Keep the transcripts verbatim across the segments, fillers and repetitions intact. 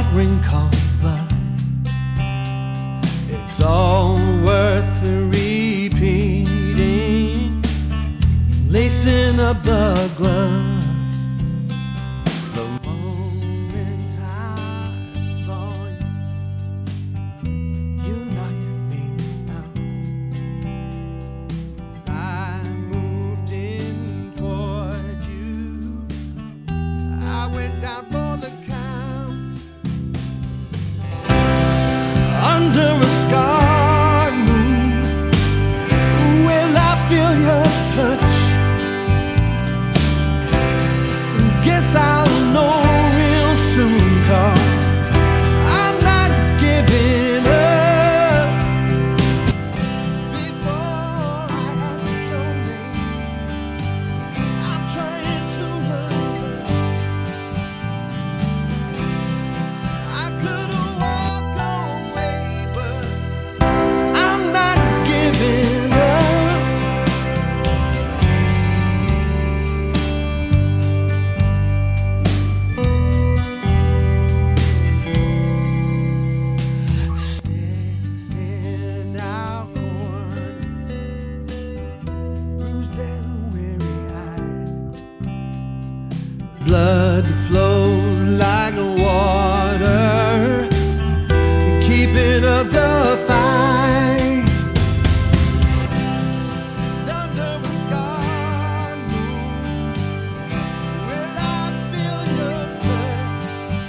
ring called love. It's all worth repeating, lacing up the glove. The moment I saw you, you knocked me out. As I moved in toward you, I went down for the count. Under a scarred moon, will I feel your touch? Guess I'll know real soon, 'cause I'm not giving up before I ask your name. I'm trying to learn to. I could walk away, but I'm not giving up. Sitting out corner, bruised and weary-eyed, blood flows like water, keeping up the fight. Under a scarred moon, will I feel your touch?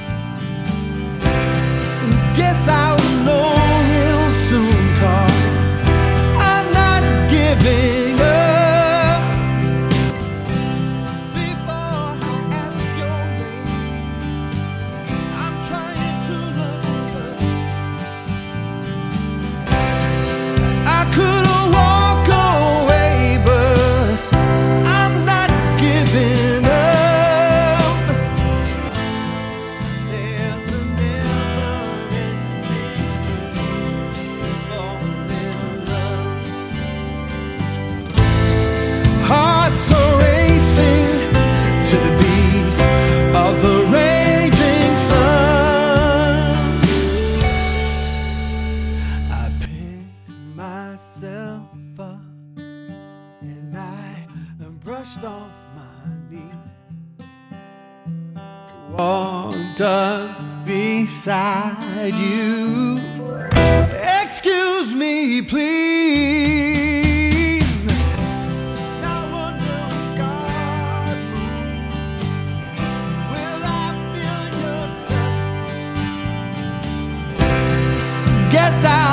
Guess I'll know real soon, 'cause I'm not giving up before I ask your name. I'm trying to learn to. I could walk away, but I'm not giving up. There's a never-ending to fall in love. Hearts are racing to the beat of the raging sun. I picked myself up and I brushed off my knee, walked up beside you. Excuse me, please. Now under a scarred moon, will I feel your touch? Guess I